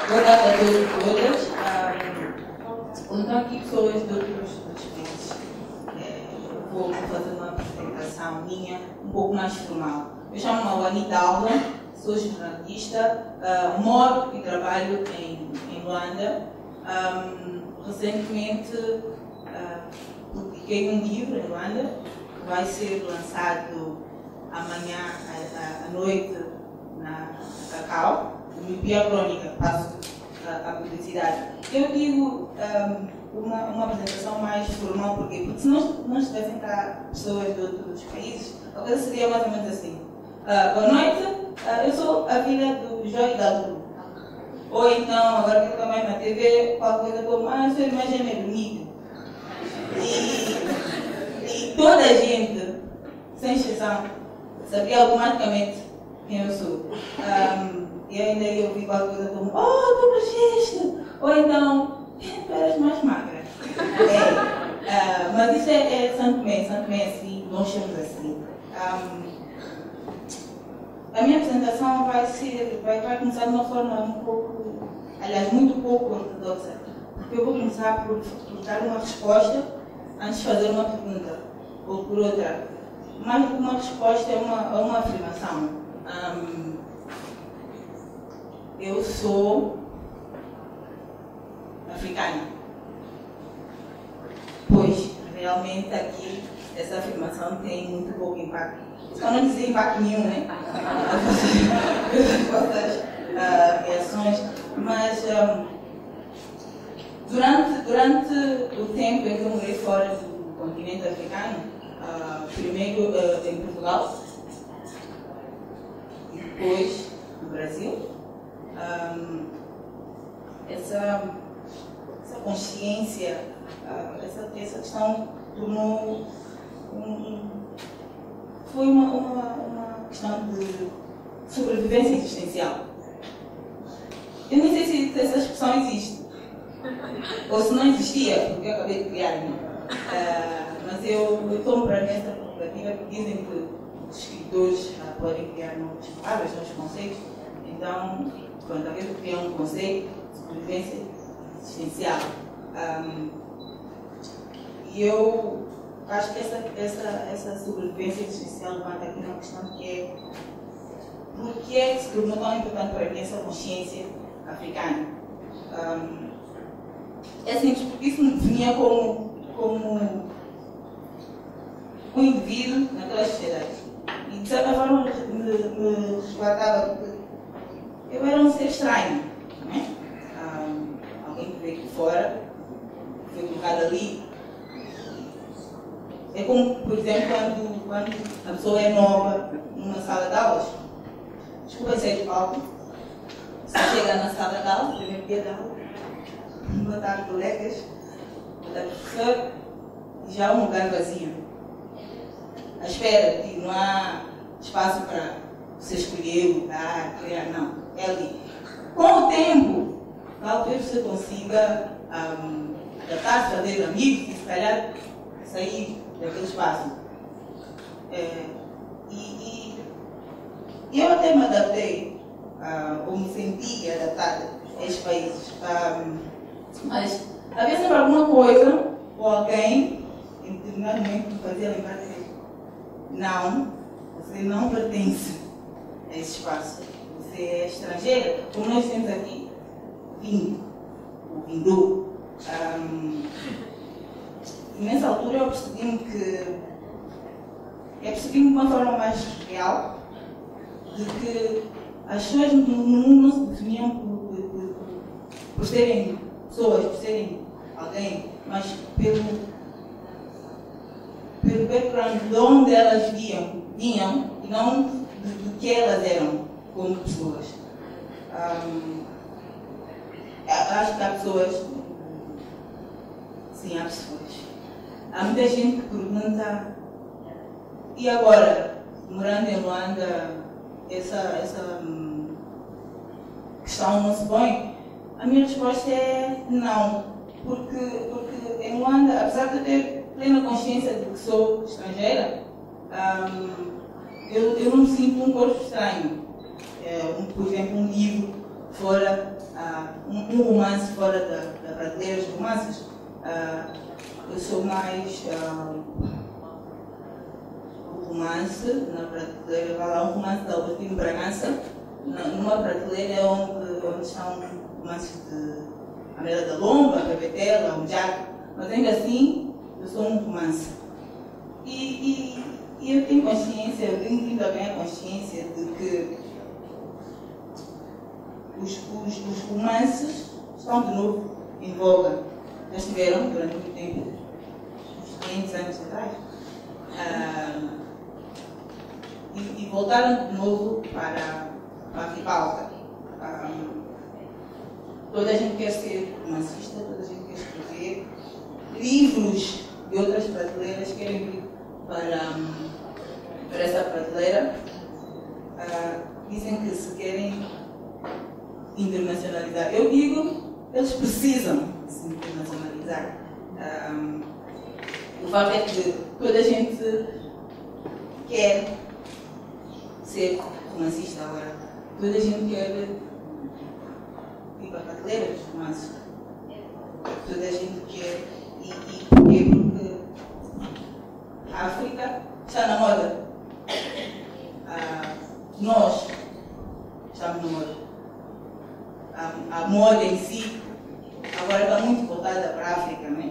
Boa tarde a todos e todas. Então, aqui pessoas de outros países. Vou fazer uma apresentação minha um pouco mais formal. Eu chamo-me Wanita Alva, sou jornalista, moro e trabalho em Luanda. Recentemente publiquei um livro em Luanda que vai ser lançado amanhã à noite na Cacau. Pia Crônica, faço a publicidade. Eu digo uma apresentação mais formal, porque se não estivessem cá pessoas de outros países, a coisa seria mais ou menos assim. Boa noite, eu sou a filha do Joy e da Lu. Ou então, agora que eu estou mais na TV, qualquer coisa como, eu sou irmã gêmea do Nido. E toda a gente, sem exceção, sabia automaticamente quem eu sou. E ainda eu ouvi qualquer coisa como, tu cresceste! Ou então, tu eras mais magra. Mas isso é Santo Tomé é assim, nós somos assim. A minha apresentação vai começar de uma forma um pouco, aliás, muito pouco ortodoxa. Porque eu vou começar por dar uma resposta antes de fazer uma pergunta, ou por outra. Mais do que uma resposta, é uma afirmação. Eu sou africana. Pois, realmente aqui, essa afirmação tem muito pouco impacto. Só não dizer impacto nenhum, né? As vossas reações. Mas, durante o tempo em que eu morei fora do continente africano, primeiro em Portugal, e depois no Brasil, essa consciência, essa questão tornou foi uma questão de sobrevivência existencial. Eu nem sei se essa expressão existe, ou se não existia, porque eu acabei de criar, mas eu tomo para mim essa perspectiva que dizem que os escritores podem criar novas palavras, novos conceitos. Então, quando alguém cria um conceito de sobrevivência existencial, e eu acho que essa sobrevivência existencial levanta aqui uma questão que é por que é que se tornou tão importante para mim essa consciência africana? É simples, porque isso me definia como um indivíduo naquela sociedade. E de certa forma me resguardava, porque eu era um ser estranho, não é? Alguém que veio de fora, foi colocado ali. É como, por exemplo, quando a pessoa é nova numa sala de aulas. Desculpa ser de palco. Você chega na sala de aulas, primeiro dia de aula, boa tarde, colegas, boa tarde, professor, e já há um lugar vazio. À espera que não há espaço para você escolher o lugar, criar, não. É ali. Com o tempo, talvez você consiga adaptar-se, fazer amigos e, se calhar, sair daquele espaço. E eu até me adaptei, ou me senti adaptada a estes países. Mas havia sempre alguma coisa, ou alguém, em determinado momento, me fazia lembrar que não, você não pertence a esse espaço. Você é estrangeira, como nós temos aqui, vindo, ou vindou. E nessa altura eu percebi-me de uma forma mais real de que as pessoas no mundo não se definiam por serem pessoas, por serem alguém, mas pelo background de onde elas vinham e não do que elas eram como pessoas. Acho que há pessoas, sim, há pessoas. Há muita gente que pergunta, e agora, morando em Luanda, essa questão não se põe? A minha resposta é não, porque em Luanda, apesar de eu ter plena consciência de que sou estrangeira, eu não me sinto um corpo estranho. Por exemplo, um livro fora um romance fora da prateleira de romances. Eu sou mais o romance na prateleira, vai lá um romance da Albertino Bragança, numa prateleira é onde estão romances de Amélia da Lomba, Bebetela, um Jack, mas ainda assim eu sou um romance. E eu tenho consciência, eu tenho vindo a ganhar consciência de que os romances estão de novo em voga. Já estiveram durante muito tempo, uns 500 anos atrás, e voltaram de novo para a ribalta. Toda a gente quer ser romancista, toda a gente quer escrever. Livros de outras prateleiras querem vir para essa prateleira. Dizem que se querem internacionalizar. Eu digo, eles precisam se internacionalizar. O fato é que toda a gente quer ser romancista agora. Toda a gente quer ir para a prateleira dos romances. Toda a gente quer. E porquê? Porque a África está na moda. Nós estamos na moda. A moda em si agora está muito voltada para a África, né?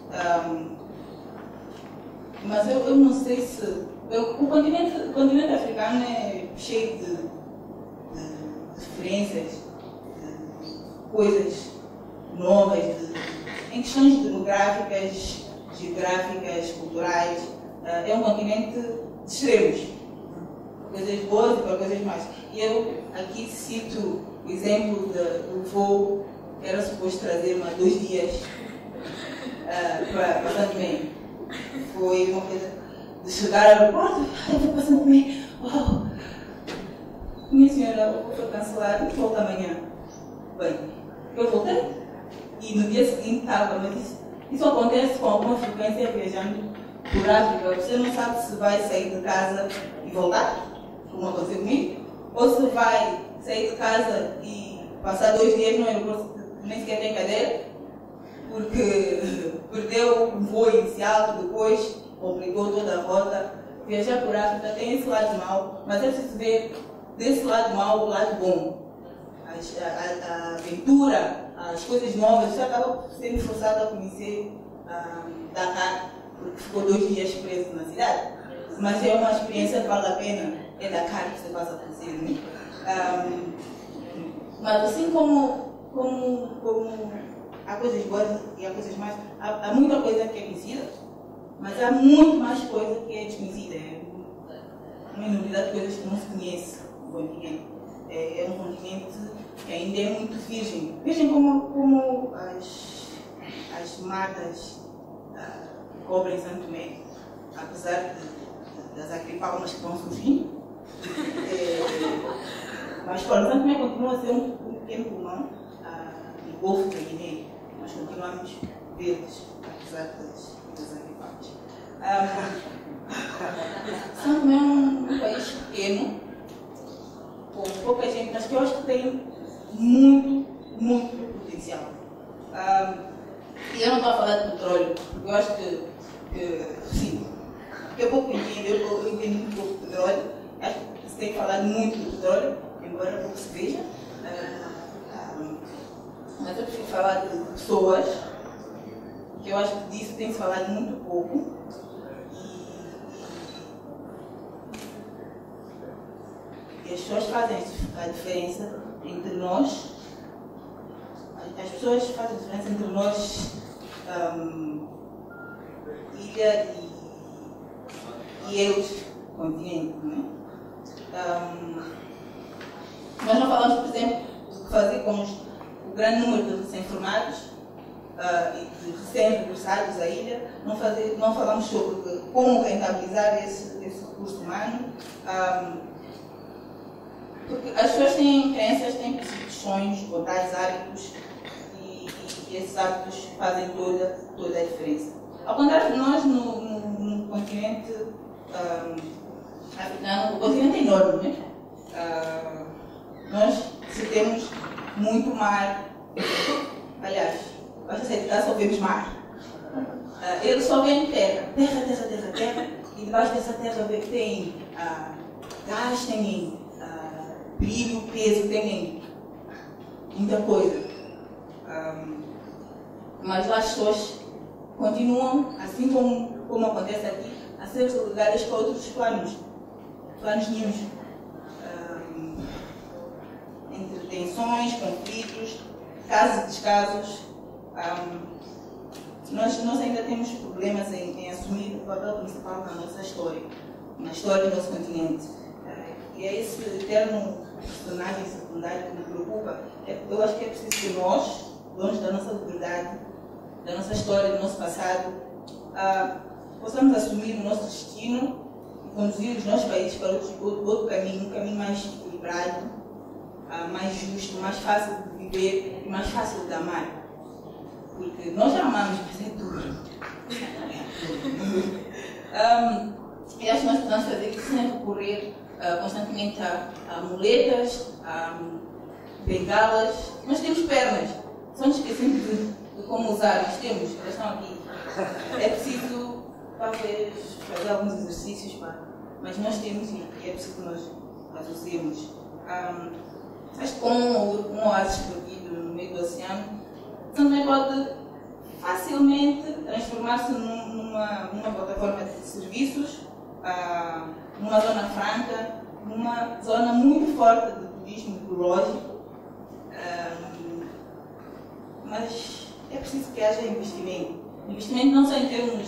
Mas eu não sei se... o continente africano é cheio de diferenças, de coisas novas, em questões demográficas, geográficas, culturais. É um continente de extremos, coisas boas e para coisas más. E eu aqui cito o exemplo do voo que era suposto trazer-me há 2 dias para Santo Tomé. Foi uma coisa de chegar ao aeroporto, eu vou para Santo Tomé, uau! Minha senhora, o voo foi cancelado, volta amanhã. Bem, eu voltei e no dia seguinte estava, mas isso acontece com alguma frequência viajando por África. Você não sabe se vai sair de casa e voltar, como aconteceu comigo, ou se vai sair de casa e passar 2 dias no aeroporto que nem sequer tem cadeira, porque perdeu um voo inicial, depois complicou toda a rota. Viajar por África tem esse lado mau, mas é preciso ver desse lado mau o lado bom. A aventura, as coisas novas. Você acaba sendo forçado a conhecer Dakar, porque ficou 2 dias preso na cidade. Mas é uma experiência que vale a pena. É Dakar que você passa a conhecer, né? Mas assim como há coisas boas e há coisas más, há muita coisa que é conhecida, mas há muito mais coisa que é desconhecida. É uma enormidade de coisas que não se conhece no continente. É um continente que ainda é muito virgem. Vejam como as matas que cobrem Santo Tomé, apesar das agripalmas que vão surgindo, mas Santo Tomé continua a ser um pequeno pulmão do Golfo da Guiné. Nós continuamos verdes, apesar das agripalmas. Santo Tomé é um país pequeno, com pouca gente, mas que eu acho que tem muito potencial. E eu não estou a falar de petróleo, porque eu acho que sim, porque eu pouco entendo, eu entendo muito pouco de petróleo. Acho que se tem falado muito de petróleo, embora pouco se veja. Mas eu prefiro falar de pessoas, que eu acho que disso tem se falado muito pouco. E as pessoas fazem a diferença entre nós. As pessoas fazem a diferença entre nós, ilha e eles, continente, não é? Nós não falamos, por exemplo, do que fazer com o grande número de recém-formados e de recém-regressados à ilha. Não falamos sobre como rentabilizar esse recurso humano. Porque as pessoas têm crenças, têm percepções, vontades, hábitos, e esses hábitos fazem toda a diferença. Ao contrário de nós, no continente africano, o continente é enorme, né? Nós, se temos muito mar. Aliás, basta sair de casa só vemos mar. Eles só veem terra, terra, terra, terra, terra, e debaixo dessa terra tem gás, tem brilho, peso, tem muita coisa. Mas lá as pessoas continuam, assim como acontece aqui, a ser relegadas para outros planos nenhuns. Entre tensões, conflitos, casos e descasos. Nós ainda temos problemas em assumir o papel principal na nossa história, na história do nosso continente. E é esse eterno personagem secundário que me preocupa. Eu acho que é preciso que nós, donos da nossa liberdade, da nossa história, do nosso passado, possamos assumir o nosso destino e conduzir os nossos países para outro caminho, um caminho mais equilibrado, mais justo, mais fácil de viver e mais fácil de amar. Porque nós já amamos, mas é duro. E acho que nós precisamos fazer isso sem recorrer constantemente a muletas, a bengalas. Nós temos pernas, só nos esquecemos de como usar. Nós temos, elas estão aqui. É preciso, talvez, fazer alguns exercícios, mas nós temos e é preciso que nós as usemos. Acho que como um oásis perdido no meio do oceano, também pode facilmente transformar-se numa plataforma de serviços, numa zona franca, numa zona muito forte de turismo ecológico. Mas é preciso que haja investimento. Investimento não só em termos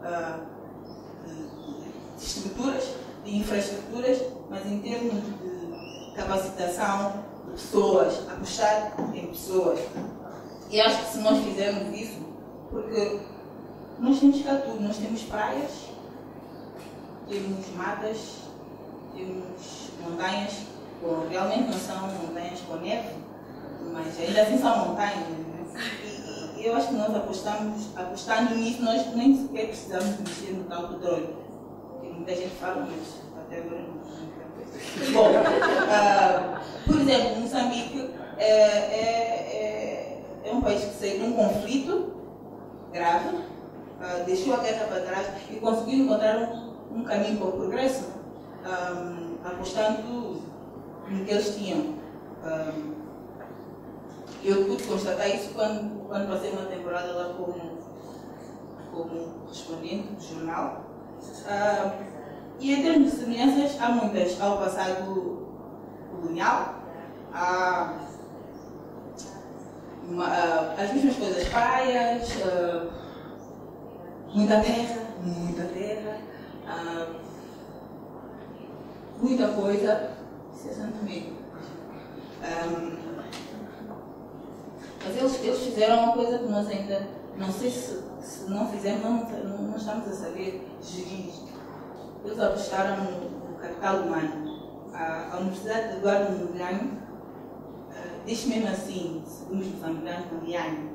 de estruturas, de infraestruturas, mas em termos de capacitação de pessoas, apostar em pessoas. E acho que se nós fizermos isso, porque nós temos cá tudo, nós temos praias, temos matas, temos montanhas, bom, realmente não são montanhas com neve, mas ainda assim são montanhas. E eu acho que nós apostando nisso, nós nem sequer precisamos mexer no tal petróleo. Tem muita gente que fala, mas até agora não. Bom, por exemplo, Moçambique é um país que saiu de um conflito grave, deixou a guerra para trás e conseguiu encontrar um caminho para o progresso, apostando no que eles tinham. Eu pude constatar isso quando passei uma temporada lá como correspondente do jornal. E em termos de semelhanças, há muitas ao passado colonial, as mesmas coisas, praias, muita terra, muita coisa, isso é Santo Meio. Mas eles fizeram uma coisa que nós ainda, não sei se não fizemos, não estamos a saber gerir. Eles apostaram no capital humano. A Universidade de Eduardo Mondlane diz mesmo assim, segundo os moçambicanos, Mondlane,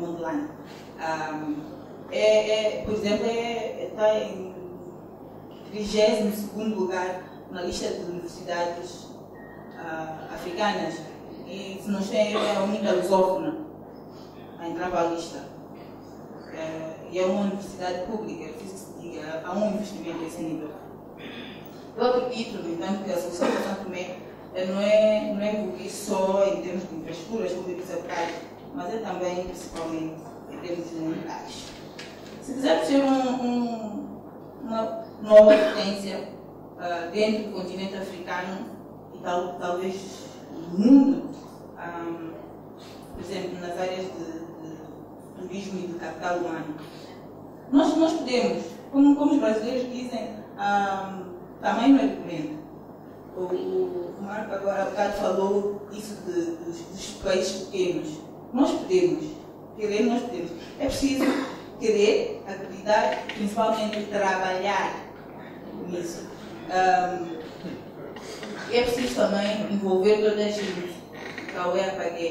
por exemplo, está em 32º lugar na lista de universidades africanas. E, se não estou em erro, é a única lusófona a entrar para a lista. E é uma universidade pública, é preciso que se diga, há um investimento a esse nível. Eu acredito, no entanto, que a solução para Santo Tomé não é evoluir só em termos de infraestruturas públicas locais, mas é também, principalmente, em termos humanitários. Se quisermos ser uma nova potência dentro do continente africano e talvez do mundo, por exemplo, nas áreas de turismo e de capital humano, nós podemos, como os brasileiros dizem, tamanho não é documento. O Marco agora há bocado falou isso dos países pequenos. Nós podemos, querer nós podemos. É preciso querer, acreditar e principalmente trabalhar nisso. É preciso também envolver toda a gente. Cauê Apagué.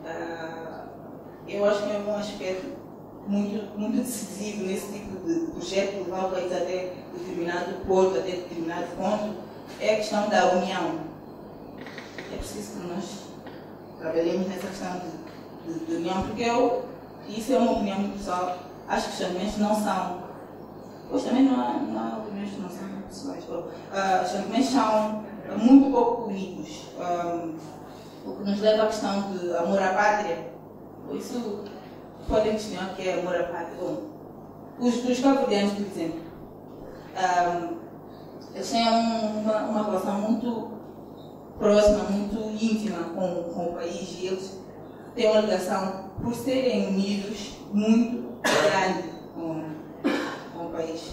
Eu acho que é um aspecto muito decisivo nesse tipo de projeto, levar o país até determinado ponto, até determinado ponto, é a questão da união. É preciso que nós trabalhemos nessa questão de união, porque isso é uma opinião muito pessoal, acho que os xanguimenses não são, pois também não há opiniões que não são pessoais, os xanguimenses são muito pouco unidos, o que nos leva à questão de amor à pátria. Isso podem questionar o que é amor à pátria. Bom, os cabo-verdianos, por exemplo, eles têm uma relação muito próxima, muito íntima com o país, e eles têm uma ligação, por serem unidos, muito grande com o país.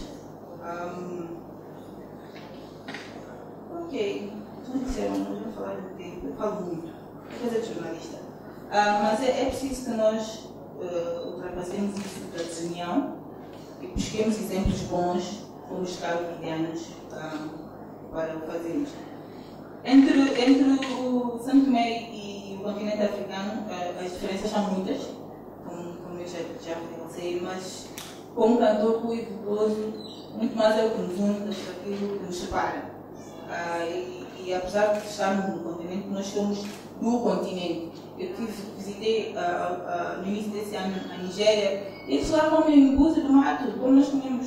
Ok, não disseram, eu vou falar do tempo, eu falo muito, coisa de jornalista. Mas é preciso que nós ultrapassemos isso da desunião e busquemos exemplos bons, como os cabo-verdianos, para o fazermos. Entre o São Tomé e o continente africano, as diferenças são muitas, como eu já pensei, mas como cantor ruidoso, muito mais é o que nos une do que aquilo que nos separa. E apesar de estarmos no continente, nós somos do continente. Eu visitei no início desse ano a Nigéria, e eles lá comem buza do mato, como nós comemos.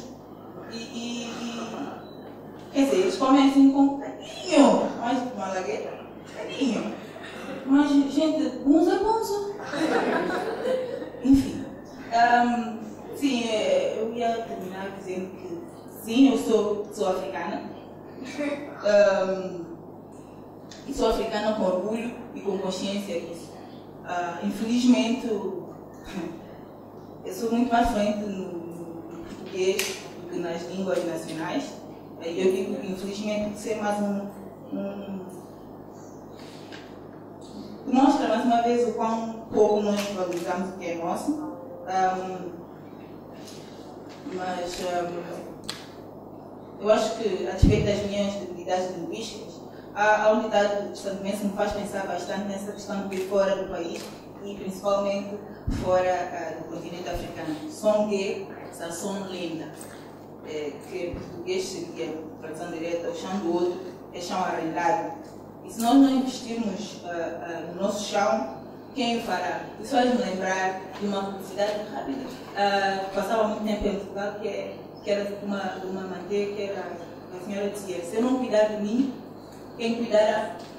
Quer dizer, eles comem assim com carinho, mais do que malagueta, carinho. Mas, gente, bunza. Enfim. Sim, eu ia terminar dizendo que sim, eu sou africana. E sou africana com orgulho e com consciência disso. Infelizmente, eu sou muito mais fluente no português do que nas línguas nacionais. E eu digo, infelizmente, por ser mais mostra mais uma vez o quão pouco nós valorizamos o que é nosso. Mas eu acho que, a despeito das minhas debilidades linguísticas, a unidade do santomense me faz pensar bastante nessa questão de fora do país e principalmente fora do continente africano. Songue, Sasson, Lenda, que em português seria, tradução direta, o chão do outro é chão arrendado. E se nós não investirmos no nosso chão, quem o fará? Isso faz-me lembrar de uma publicidade rápida. Passava muito tempo em Portugal, que era de uma manteiga, que a senhora dizia: se eu não cuidar de mim, quem cuidará?